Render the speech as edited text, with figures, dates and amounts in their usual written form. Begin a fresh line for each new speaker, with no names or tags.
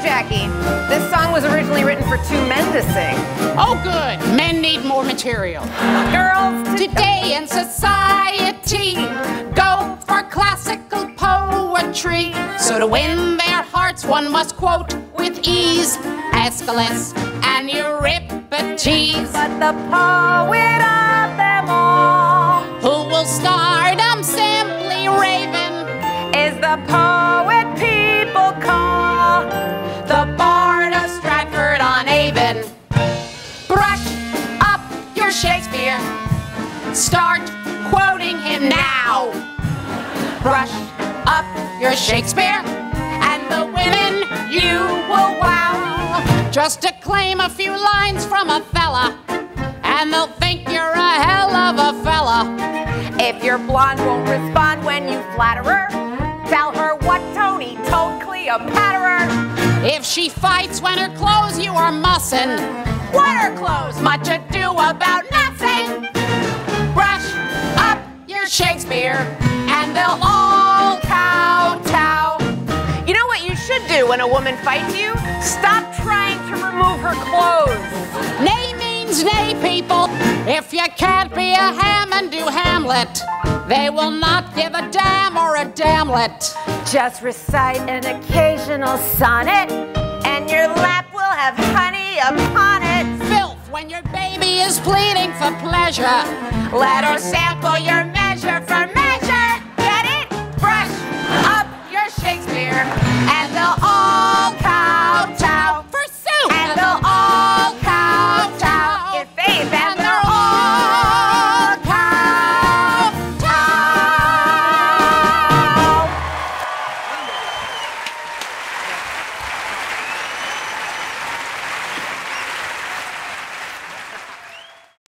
Jackie. This song was originally written for two men to sing.
Oh, good. Men need more material.
Girls
today in society go for classical poetry. So to win their hearts, one must quote with ease Aeschylus and Euripides.
But the poet of them all,
who will stardom simply raving,
is the poet people call
the Bard of Stratford-on-Avon. Brush up your Shakespeare. Start quoting him now. Brush up your Shakespeare, and the women you will wow. Just declaim a few lines from a fella, and they'll think you're a hell of a fella.
If your blonde won't respond when you flatter her, tell her what Tony told Cleopatra.
If she fights when her clothes you are mussing,
what are clothes?
Much ado about nothing. Brush up your Shakespeare, and they'll all kowtow.
You know what you should do when a woman fights you? Stop trying to remove her clothes.
Nay means nay, people. If you can't be a ham and do Hamlet, they will not give a damn or a damlet.
Just recite an occasional sonnet, and your lap will have honey upon it.
Filth when your baby is pleading for pleasure. Let her sample your measure for measure.